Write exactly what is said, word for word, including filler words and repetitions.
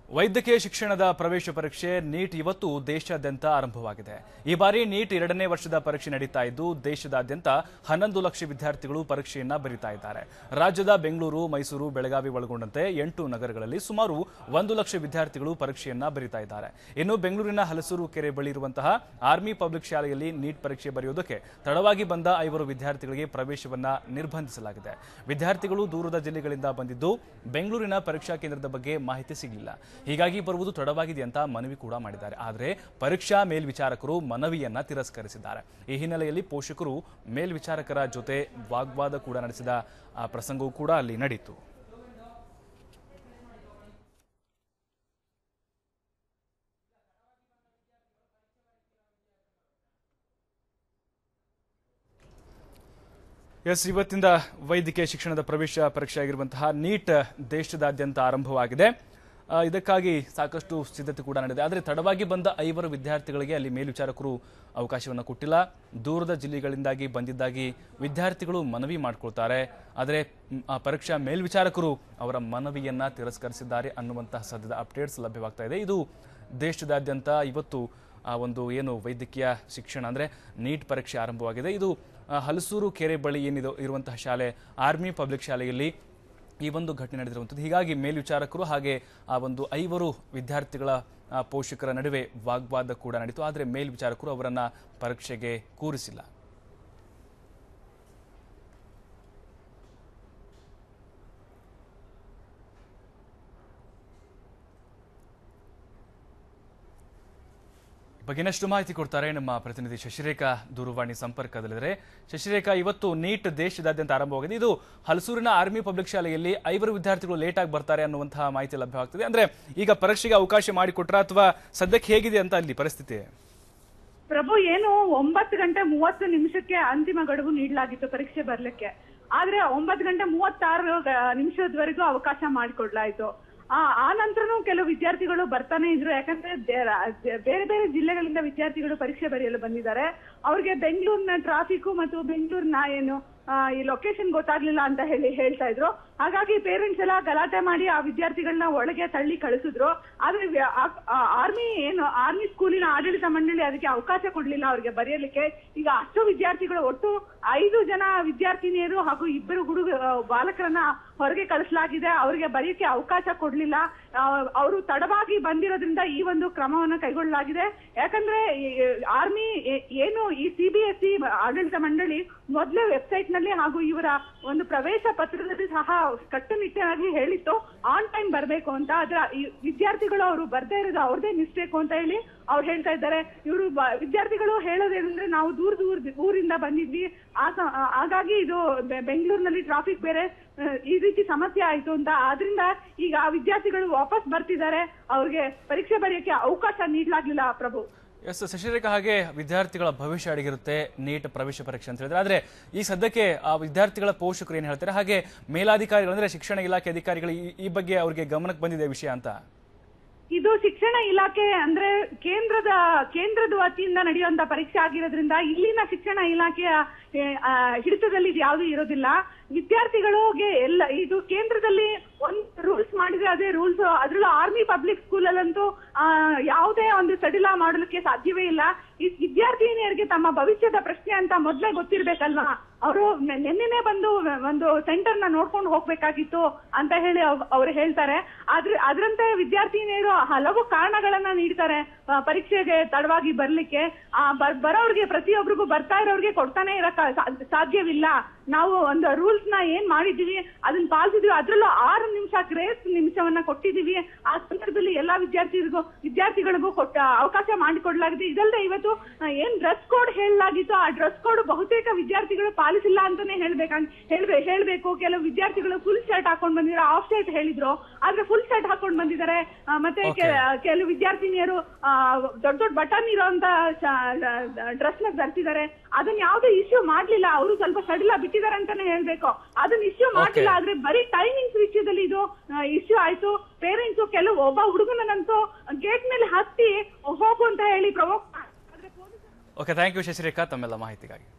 ವೈದ್ಯಕೀಯ ಶಿಕ್ಷಣದ ಪ್ರವೇಶ ಪರೀಕ್ಷೆ ನೀಟ್ ಇವತ್ತು ದೇಶಾದ್ಯಂತ ಆರಂಭವಾಗಿದೆ. ಈ ಬಾರಿ ನೀಟ್ ಎರಡನೇ ವರ್ಷದ ಪರೀಕ್ಷೆ ನಡೀತಾ ಇದ್ದು ದೇಶದಾದ್ಯಂತ ಹನ್ನೊಂದು ಲಕ್ಷ ವಿದ್ಯಾರ್ಥಿಗಳು ಪರೀಕ್ಷೆಯನ್ನ ಬರೀತಾ ಇದ್ದಾರೆ. ರಾಜ್ಯದ ಬೆಂಗಳೂರು, ಮೈಸೂರು, ಬೆಳಗಾವಿ ಒಳಗೊಂಡಂತೆ ಎಂಟು ನಗರಗಳಲ್ಲಿ ಸುಮಾರು ಒಂದು ಲಕ್ಷ ವಿದ್ಯಾರ್ಥಿಗಳು ಪರೀಕ್ಷೆಯನ್ನ ಬರೀತಾ ಇದ್ದಾರೆ. ಇನ್ನು ಬೆಂಗಳೂರಿನ ಹಲಸೂರು ಕೆರೆ ಬಳಿ ಇರುವಂತಹ ಆರ್ಮಿ ಪಬ್ಲಿಕ್ ಶಾಲೆಯಲ್ಲಿ ನೀಟ್ ಪರೀಕ್ಷೆ ಬರೆಯುವುದಕ್ಕೆ ತಡವಾಗಿ ಬಂದ ಐವರು ವಿದ್ಯಾರ್ಥಿಗಳಿಗೆ ಪ್ರವೇಶವನ್ನ ನಿರ್ಬಂಧಿಸಲಾಗಿದೆ. ವಿದ್ಯಾರ್ಥಿಗಳು ದೂರದ ಜಿಲ್ಲೆಗಳಿಂದ ಬಂದಿದ್ದು ಬೆಂಗಳೂರಿನ ಪರೀಕ್ಷಾ ಕೇಂದ್ರದ ಬಗ್ಗೆ ಮಾಹಿತಿ ಸಿಗಲಿಲ್ಲ. ಹೀಗಾಗಿ ಬರುವುದು ತಡವಾಗಿದೆ ಅಂತ ಮನವಿ ಕೂಡ ಮಾಡಿದ್ದಾರೆ. ಆದರೆ ಪರೀಕ್ಷಾ ಮೇಲ್ವಿಚಾರಕರು ಮನವಿಯನ್ನ ತಿರಸ್ಕರಿಸಿದ್ದಾರೆ. ಈ ಹಿನ್ನೆಲೆಯಲ್ಲಿ ಪೋಷಕರು ಮೇಲ್ವಿಚಾರಕರ ಜೊತೆ ವಾಗ್ವಾದ ಕೂಡ ನಡೆಸಿದ ಪ್ರಸಂಗವೂ ಕೂಡ ಅಲ್ಲಿ ನಡೆಯಿತು. ಎಸ್ ಇವತ್ತಿಂದ ವೈದ್ಯಕೀಯ ಶಿಕ್ಷಣದ ಪ್ರವೇಶ ಪರೀಕ್ಷೆ ಆಗಿರುವಂತಹ ನೀಟ್ ದೇಶದಾದ್ಯಂತ ಆರಂಭವಾಗಿದೆ. ಇದಕ್ಕಾಗಿ ಸಾಕಷ್ಟು ಸಿದ್ಧತೆ ಕೂಡ ನಡೆದಿದೆ. ಆದರೆ ತಡವಾಗಿ ಬಂದ ಐವರು ವಿದ್ಯಾರ್ಥಿಗಳಿಗೆ ಅಲ್ಲಿ ಮೇಲ್ವಿಚಾರಕರು ಅವಕಾಶವನ್ನು ಕೊಟ್ಟಿಲ್ಲ. ದೂರದ ಜಿಲ್ಲೆಗಳಿಂದಾಗಿ ಬಂದಿದ್ದಾಗಿ ವಿದ್ಯಾರ್ಥಿಗಳು ಮನವಿ ಮಾಡಿಕೊಳ್ತಾರೆ. ಆದರೆ ಪರೀಕ್ಷಾ ಮೇಲ್ವಿಚಾರಕರು ಅವರ ಮನವಿಯನ್ನ ತಿರಸ್ಕರಿಸಿದ್ದಾರೆ ಅನ್ನುವಂತಹ ಸದ್ಯದ ಅಪ್ಡೇಟ್ಸ್ ಲಭ್ಯವಾಗ್ತಾ ಇದೆ. ಇದು ದೇಶದಾದ್ಯಂತ ಇವತ್ತು ಒಂದು ಏನು ವೈದ್ಯಕೀಯ ಶಿಕ್ಷಣ ಅಂದರೆ ನೀಟ್ ಪರೀಕ್ಷೆ ಆರಂಭವಾಗಿದೆ. ಇದು ಹಲಸೂರು ಕೆರೆ ಬಳಿ ಏನಿದೆ ಇರುವಂತಹ ಶಾಲೆ ಆರ್ಮಿ ಪಬ್ಲಿಕ್ ಶಾಲೆಯಲ್ಲಿ ಈ ಒಂದು ಘಟನೆ ನಡೆದಿರುವಂಥದ್ದು. ಹೀಗಾಗಿ ಮೇಲ್ವಿಚಾರಕರು ಹಾಗೆ ಆ ಒಂದು ಐವರು ವಿದ್ಯಾರ್ಥಿಗಳ ಪೋಷಕರ ನಡುವೆ ವಾಗ್ವಾದ ಕೂಡ ನಡೀತು. ಆದರೆ ಮೇಲ್ವಿಚಾರಕರು ಅವರನ್ನ ಪರೀಕ್ಷೆಗೆ ಕೂರಿಸಿಲ್ಲ. ಬಗ್ಗೆನಷ್ಟು ಮಾಹಿತಿ ಕೊಡ್ತಾರೆ ನಮ್ಮ ಪ್ರತಿನಿಧಿ ಶಶಿರೇಖಾ ದೂರವಾಣಿ ಸಂಪರ್ಕದಲ್ಲಿದ್ದಾರೆ. ಶಶಿರೇಖಾ, ಇವತ್ತು ನೀಟ್ ದೇಶದಾದ್ಯಂತ ಆರಂಭವಾಗಿದೆ. ಇದು ಹಲಸೂರಿನ ಆರ್ಮಿ ಪಬ್ಲಿಕ್ ಶಾಲೆಯಲ್ಲಿ ಐವರು ವಿದ್ಯಾರ್ಥಿಗಳು ಲೇಟ್ ಆಗಿ ಬರ್ತಾರೆ ಅನ್ನುವಂತಹ ಮಾಹಿತಿ ಲಭ್ಯವಾಗ್ತದೆ. ಅಂದ್ರೆ ಈಗ ಪರೀಕ್ಷೆಗೆ ಅವಕಾಶ ಮಾಡಿಕೊಟ್ರ ಅಥವಾ ಸದ್ಯಕ್ಕೆ ಹೇಗಿದೆ ಅಂತ ಅಲ್ಲಿ ಪರಿಸ್ಥಿತಿ? ಪ್ರಭು, ಏನು ಒಂಬತ್ತು ಗಂಟೆ ಮೂವತ್ತು ನಿಮಿಷಕ್ಕೆ ಅಂತಿಮ ಗಡುವು ನೀಡಲಾಗಿತ್ತು ಪರೀಕ್ಷೆ ಬರ್ಲಿಕ್ಕೆ. ಆದ್ರೆ ಒಂಬತ್ತು ಗಂಟೆ ಮೂವತ್ತಾರು ನಿಮಿಷದವರೆಗೂ ಅವಕಾಶ ಮಾಡಿಕೊಡ್ಲಾಯ್ತು. ಆ ಆ ನಂತರನೂ ಕೆಲವು ವಿದ್ಯಾರ್ಥಿಗಳು ಬರ್ತಾನೆ ಇದ್ರು. ಯಾಕಂದ್ರೆ ಬೇರೆ ಬೇರೆ ಜಿಲ್ಲೆಗಳಿಂದ ವಿದ್ಯಾರ್ಥಿಗಳು ಪರೀಕ್ಷೆ ಬರೆಯಲು ಬಂದಿದ್ದಾರೆ. ಅವ್ರಿಗೆ ಬೆಂಗಳೂರಿನ ಟ್ರಾಫಿಕ್ ಮತ್ತು ಬೆಂಗಳೂರಿನ ಏನು ಈ ಲೊಕೇಶನ್ ಗೊತ್ತಾಗ್ಲಿಲ್ಲ ಅಂತ ಹೇಳಿ ಹೇಳ್ತಾ ಇದ್ರು. ಹಾಗಾಗಿ ಪೇರೆಂಟ್ಸ್ ಎಲ್ಲ ಗಲಾಟೆ ಮಾಡಿ ಆ ವಿದ್ಯಾರ್ಥಿಗಳನ್ನ ಒಳಗೆ ತಳ್ಳಿ ಕಳಿಸಿದ್ರು. ಆದ್ರೆ ಆರ್ಮಿ ಏನು ಆರ್ಮಿ ಸ್ಕೂಲಿನ ಆಡಳಿತ ಮಂಡಳಿ ಅದಕ್ಕೆ ಅವಕಾಶ ಕೊಡ್ಲಿಲ್ಲ ಅವ್ರಿಗೆ ಬರೆಯಲಿಕ್ಕೆ. ಈಗ ಅಷ್ಟು ವಿದ್ಯಾರ್ಥಿಗಳು, ಒಟ್ಟು ಐದು ಜನ ವಿದ್ಯಾರ್ಥಿನಿಯರು ಹಾಗೂ ಇಬ್ಬರು ಹುಡುಗ ಬಾಲಕರನ್ನ ಹೊರಗೆ ಕಳಿಸಲಾಗಿದೆ. ಅವರಿಗೆ ಬರೆಯಕ್ಕೆ ಅವಕಾಶ ಕೊಡ್ಲಿಲ್ಲ. ಅವರು ತಡವಾಗಿ ಬಂದಿರೋದ್ರಿಂದ ಈ ಒಂದು ಕ್ರಮವನ್ನು ಕೈಗೊಳ್ಳಲಾಗಿದೆ. ಯಾಕಂದ್ರೆ ಆರ್ಮಿ ಏನು ಈ ಸಿಬಿಎಸ್ಇ ಆಡಳಿತ ಮಂಡಳಿ ಮೊದಲೇ ವೆಬ್ಸೈಟ್ ನಲ್ಲಿ ಹಾಗೂ ಇವರ ಒಂದು ಪ್ರವೇಶ ಪತ್ರದಲ್ಲಿ ಸಹ ಕಟ್ಟುನಿಟ್ಟಾಗಿ ಹೇಳಿತ್ತು ಆನ್ ಟೈಮ್ ಬರಬೇಕು ಅಂತ. ಆದ್ರೆ ಈ ವಿದ್ಯಾರ್ಥಿಗಳು ಅವರು ಬರ್ದೇ ಇರೋದು ಅವ್ರದೇ ಮಿಸ್ಟೇಕ್ ಅಂತ ಹೇಳಿ ಅವ್ರು ಹೇಳ್ತಾ ಇದ್ದಾರೆ. ಇವರು ವಿದ್ಯಾರ್ಥಿಗಳು ಹೇಳೋದೇನಂದ್ರೆ ನಾವು ದೂರ ದೂರ ಊರಿಂದ ಬಂದಿದ್ವಿ, ಹಾಗಾಗಿ ಇದು ಬೆಂಗಳೂರಿನಲ್ಲಿ ಟ್ರಾಫಿಕ್ ಬೇರೆ ಈ ರೀತಿ ಸಮಸ್ಯೆ ಆಯ್ತು ಅಂತ. ಆದ್ರಿಂದ ಈಗ ಆ ವಿದ್ಯಾರ್ಥಿಗಳು ವಾಪಸ್ ಬರ್ತಿದ್ದಾರೆ. ಅವ್ರಿಗೆ ಪರೀಕ್ಷೆ ಬರೆಯಕ್ಕೆ ಅವಕಾಶ ನೀಡಲಾಗ್ಲಿಲ್ಲ. ಪ್ರಭು, ಎಸ್ ಶಶಿರೇಖಾ, ಹಾಗೆ ವಿದ್ಯಾರ್ಥಿಗಳ ಭವಿಷ್ಯ ಅಡಗಿರುತ್ತೆ ನೀಟ್ ಪ್ರವೇಶ ಪರೀಕ್ಷೆ ಅಂತ ಹೇಳಿದ್ರೆ. ಆದ್ರೆ ಈ ಸದ್ಯಕ್ಕೆ ಆ ವಿದ್ಯಾರ್ಥಿಗಳ ಪೋಷಕರು ಏನ್ ಹೇಳ್ತಾರೆ, ಹಾಗೆ ಮೇಲಾಧಿಕಾರಿಗಳು ಅಂದ್ರೆ ಶಿಕ್ಷಣ ಇಲಾಖೆ ಅಧಿಕಾರಿಗಳು ಈ ಬಗ್ಗೆ ಅವ್ರಿಗೆ ಗಮನಕ್ಕೆ ಬಂದಿದೆ ವಿಷಯ ಅಂತ? ಇದು ಶಿಕ್ಷಣ ಇಲಾಖೆ ಅಂದ್ರೆ ಕೇಂದ್ರದ ಕೇಂದ್ರದ ವತಿಯಿಂದ ನಡೆಯುವಂತ ಪರೀಕ್ಷೆ ಆಗಿರೋದ್ರಿಂದ ಇಲ್ಲಿನ ಶಿಕ್ಷಣ ಇಲಾಖೆಯ ಹಿಡಿತದಲ್ಲಿ ಇದು ಯಾವುದು ಇರೋದಿಲ್ಲ. ವಿದ್ಯಾರ್ಥಿಗಳಿಗೆ ಎಲ್ಲ ಇದು ಕೇಂದ್ರದಲ್ಲಿ ಒಂದು ರೂಲ್ಸ್ ಮಾಡಿದ್ರೆ ಅದೇ ರೂಲ್ಸ್. ಅದ್ರಲ್ಲೂ ಆರ್ಮಿ ಪಬ್ಲಿಕ್ ಸ್ಕೂಲ್ ಅಲ್ಲಂತೂ ಆ ಯಾವುದೇ ಒಂದು ಸಡಿಲ ಮಾಡಲಿಕ್ಕೆ ಸಾಧ್ಯವೇ ಇಲ್ಲ. ಈ ವಿದ್ಯಾರ್ಥಿನಿಯರಿಗೆ ತಮ್ಮ ಭವಿಷ್ಯದ ಪ್ರಶ್ನೆ ಅಂತ ಮೊದ್ಲೇ ಗೊತ್ತಿರ್ಬೇಕಲ್ವಾ. ಅವರು ನಿನ್ನೆನೆ ಬಂದು ಒಂದು ಸೆಂಟರ್ ನ ನೋಡ್ಕೊಂಡು ಹೋಗ್ಬೇಕಾಗಿತ್ತು ಅಂತ ಹೇಳಿ ಅವ್ರು ಹೇಳ್ತಾರೆ. ಆದ್ರೆ ಅದರಂತೆ ವಿದ್ಯಾರ್ಥಿನಿಯರು ಹಲವು ಕಾರಣಗಳನ್ನ ನೀಡ್ತಾರೆ ಪರೀಕ್ಷೆಗೆ ತಡವಾಗಿ ಬರ್ಲಿಕ್ಕೆ. ಆ ಬರೋರ್ಗೆ ಪ್ರತಿಯೊಬ್ಬರಿಗೂ ಬರ್ತಾ ಇರೋರ್ಗೆ ಕೊಡ್ತಾನೆ ಇರಕ್ ಸಾಧ್ಯವಿಲ್ಲ. ನಾವು ಒಂದು ರೂಲ್ಸ್ ನ ಏನ್ ಮಾಡಿದೀವಿ ಅದನ್ನ ಪಾಲಿಸಿದ್ವಿ. ಅದ್ರಲ್ಲೂ ಆರು ನಿಮಿಷ ಗ್ರೇಸ್ ನಿಮಿಷವನ್ನ ಕೊಟ್ಟಿದೀವಿ. ಆ ಸಂದರ್ಭದಲ್ಲಿ ಎಲ್ಲಾ ವಿದ್ಯಾರ್ಥಿಗಳಿಗೂ ವಿದ್ಯಾರ್ಥಿಗಳಿಗೂ ಕೊಟ್ಟ ಅವಕಾಶ ಮಾಡಿಕೊಡ್ಲಾಗಿದೆ. ಇದಲ್ಲದೆ ಇವತ್ತು ಏನ್ ಡ್ರೆಸ್ ಕೋಡ್ ಹೇಳಲಾಗಿತ್ತು ಆ ಡ್ರೆಸ್ ಕೋಡ್ ಬಹುತೇಕ ವಿದ್ಯಾರ್ಥಿಗಳು ಪಾಲಿಸಿಲ್ಲ ಅಂತಾನೆ ಹೇಳ್ಬೇಕ ಹೇಳ್ಬೇ ಹೇಳ್ಬೇಕು ಕೆಲವು ವಿದ್ಯಾರ್ಥಿಗಳು ಫುಲ್ ಶರ್ಟ್ ಹಾಕೊಂಡ್ ಬಂದಿದ್ರು, ಆಫ್ ಶರ್ಟ್ ಹೇಳಿದ್ರು, ಆದ್ರೆ ಫುಲ್ ಶರ್ಟ್ ಹಾಕೊಂಡ್ ಬಂದಿದ್ದಾರೆ. ಮತ್ತೆ ಕೆಲವು ವಿದ್ಯಾರ್ಥಿನಿಯರು ದೊಡ್ಡ ದೊಡ್ಡ ಬಟನ್ ಇರೋಂತ ಡ್ರೆಸ್ ನ ಧರಿಸಿದ್ದಾರೆ. ಅದನ್ನ ಯಾವುದೇ ಇಶ್ಯೂ ಮಾಡ್ಲಿಲ್ಲ. ಅವರು ಸ್ವಲ್ಪ ಸಡಿಲ ಬಿಟ್ಟಿದ್ದಾರೆ ಅಂತಾನೆ ಹೇಳ್ಬೇಕು. ಅದನ್ನ ಇಶ್ಯೂ ಮಾಡ್ಲಿಲ್ಲ. ಆದ್ರೆ ಬರೀ ಟೈಮಿಂಗ್ಸ್ ವಿಷಯದಲ್ಲಿ ಇದು ಇಶ್ಯೂ ಆಯ್ತು. ಪೇರೆಂಟ್ಸ್ ಕೆಲವು ಒಬ್ಬ ಹುಡುಗನಂತೂ ಗೇಟ್ ಮೇಲೆ ಹತ್ತಿ ಹೋಗು ಅಂತ ಹೇಳಿ ಪ್ರವೋಕ್. ಓಕೆ, ಥ್ಯಾಂಕ್ ಯು ಶಶಿರೇಖಾ ತಮ್ಮೆಲ್ಲ ಮಾಹಿತಿಗಾಗಿ.